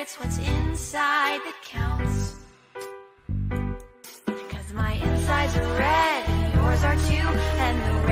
it's what's inside that counts. 'Cause my insides are red, and yours are too, and the